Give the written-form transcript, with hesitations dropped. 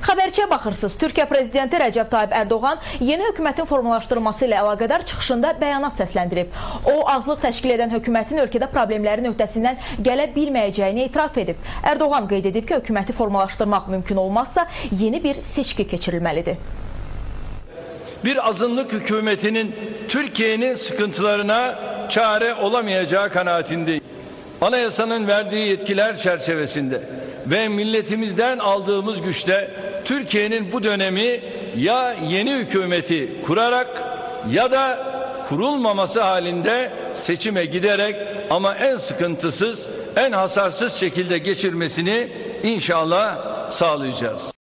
Xəbərçiyə baxırsınız. Türkiyə prezidenti Rəcəb Tayyib Ərdoğan yeni hökumətin formalaşdırılması ilə əlaqədar çıxışında bəyanat səsləndirib. O, azlıq təşkil edən hökumətin ölkədə problemlərin öhdəsindən gələ bilməyəcəyini etiraf edib. Ərdoğan qeyd edib ki, hökuməti formalaşdırmaq mümkün olmazsa yeni bir seçki keçirilməlidir. Bir azınlık hükümetinin Türkiye'nin sıkıntılarına çare olamayacağı kanaatindeyim. Anayasanın verdiği yetkiler çerçevesinde ve milletimizden aldığımız güçle Türkiye'nin bu dönemi ya yeni hükümeti kurarak ya da kurulmaması halinde seçime giderek ama en sıkıntısız, en hasarsız şekilde geçirmesini inşallah sağlayacağız.